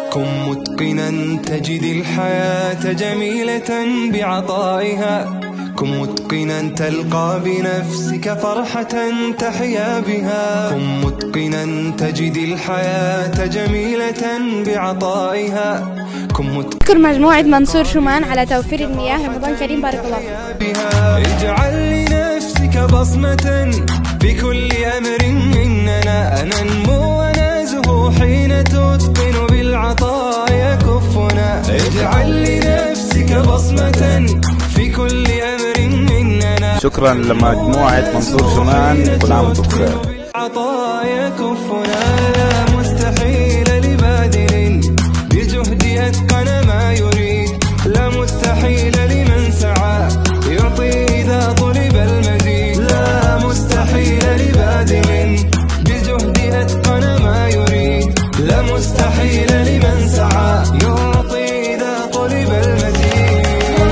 كن متقنا تجد الحياة جميلة بعطائها، كن متقنا تلقى بنفسك فرحة تحيا بها، كن متقنا تجد الحياة جميلة بعطائها، أشكر مجموعة منصور شومان على توفير المياه. رمضان كريم، بارك الله فيك. اجعل لنفسك بصمة في كل أمر إننا ننمو ونزهو حين تتقن بالعطايا كفنا، اجعل لنفسك بصمة في كل أمر إننا. شكرا لمجموعة منصور شومان، كل عام وانتم بخير. عطايا كفنا لا مستحيل لبادر بجهد أتقن ما يريد، لا مستحيل لمن سعى يعطي إذا طلب المزيد، لا مستحيل لبادر بجهد أتقن ما يريد، لا مستحيل لمن سعى يعطي إذا طلب المزيد.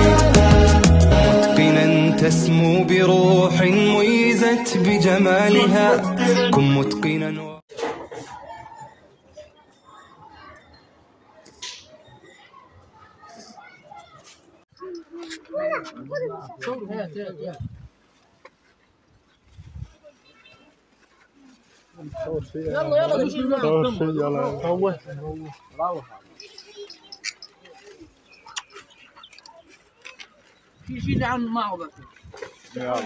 متقنا تسمو بروح ميزت بجمالها، كن متقنا. في شيء عن معه يلا.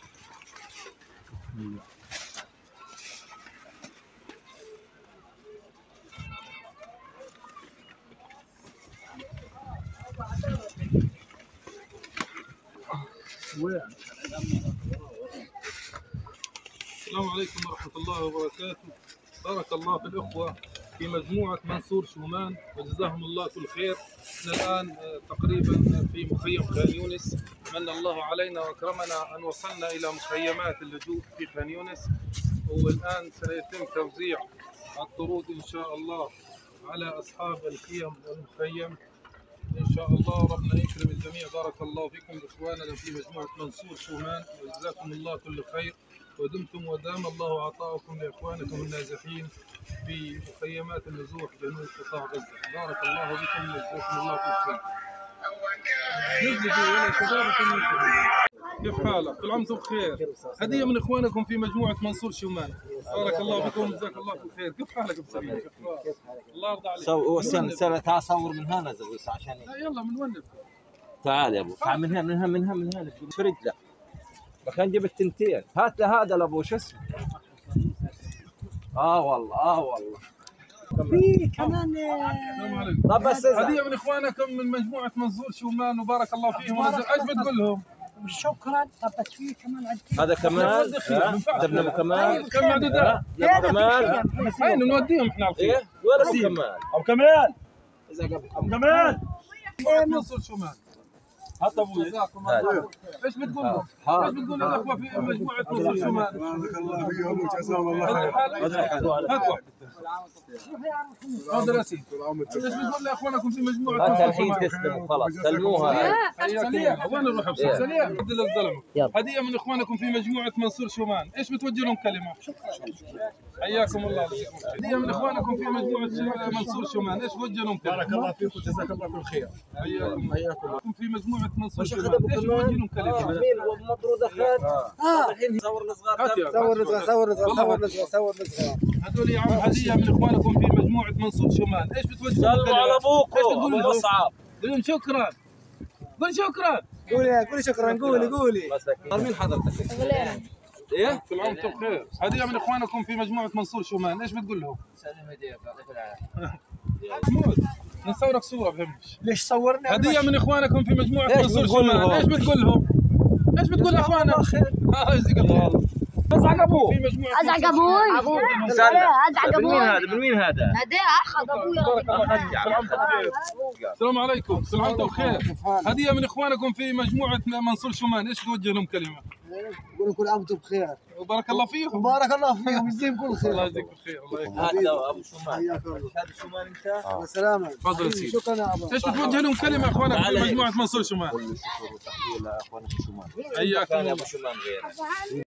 السلام عليكم ورحمة الله وبركاته. بارك الله في الأخوة في مجموعة منصور شومان وجزاهم الله كل خير. احنا الآن تقريبا في مخيم خان يونس، من الله علينا وأكرمنا أن وصلنا إلى مخيمات اللجوء في خان يونس، والآن سيتم توزيع الطرود إن شاء الله على أصحاب الخيم والمخيم إن شاء الله. ربنا يكرم الجميع. بارك الله فيكم إخواننا في مجموعة منصور شومان وجزاكم الله كل خير، ودمتم ودام الله عطاءكم لإخوانكم النازحين في مخيمات النزوح جنوب قطاع غزة. بارك الله بكم وجزاكم الله كل خير. كيف حالك؟ كل عام وانتم بخير. هدية من إخوانكم في مجموعة منصور شومان. بارك الله بكم وجزاك الله كل خير. كيف حالك أبو سليم؟ الله يرضى عليك. تعال صور من هنا عشان يلا من وين؟ تعال يا ابو، تعال من هنا في رجله. كان جبت تنتين، هات له هذا لابو شو اسمه. والله في كمان. طب بس هدية من اخوانكم من مجموعة منصور شومان وبارك الله فيهم. ايش بتقول لهم؟ شكرا. طب بس في كمان هذا كمان جبنا كمان كم معدودات؟ كمان هاي نوديهم احنا على الخير. ولا كمان ابو كمال اذا ابو كمال منصور شومان. هات ابوي. ايش بتقول لهم؟ ايش بتقول للاخوه في مجموعه منصور شومان؟ بارك الله فيهم وجزاهم الله خير. هات واحد. تفضل يا سيدي. ايش بتقول لاخوانكم في مجموعه هات الحين تسلموا خلاص سلموها. سليم وين نروح بسرعه؟ سليم عبد الله الزلمه. هديه من اخوانكم في مجموعه منصور شومان، ايش بتوجه لهم كلمه؟ حياكم الله. هديه من اخوانكم في مجموعه منصور شومان، ايش بتوجه لهم كلمه؟ بارك الله فيكم وجزاك الله كل خير. حياكم في مجموعه منصور شومان، ايش بتوجه لهم كلمه؟ مطرود الحين صور الصغار. صور الصغار. هذول يا عم هديه من اخوانكم في مجموعه منصور شومان، ايش بتوجه لهم كلمه؟ سلموا على ابوكم. ايش بتقول لهم؟ اصعب. قول لهم شكرا. قول شكرا. قولي شكرا. قولي. مين حضرتك؟ ايه؟ كل عام وانتم بخير. هديه من اخوانكم في مجموعه منصور شومان، ايش بتقول لهم؟ سلم هديه يعطيك العافيه. محمود نصورك صوره بهمش. ليش صورنا؟ هديه من اخوانكم في مجموعه منصور شومان، ايش بتقول لهم؟ ايش بتقول لاخواننا؟ يجزيك الله خير. ازعق ابوه. في مجموعه ازعق ابوي. ازعق ابوي. من مين هذا؟ هذا اخذ ابوي. السلام عليكم. كل عام وانتم بخير. هديه من اخوانكم في مجموعه منصور شومان، ايش توجه لهم كلمه؟ قولوا كل عام وانتم بخير. وبارك الله فيهم. بارك الله فيهم ويجزيكم كل خير. الله يجزيك بالخير. الله يكرمك. هذا ابو شومان. هذا شومان انت؟ والسلامة. تفضل يا سيدي. شكرا يا ابو. ايش بتوجه لهم كلمه اخوانك في مجموعه منصور شومان؟ كل شكر وتحيه لاخوانك في شومان. حياكم الله. ابو شومان غير.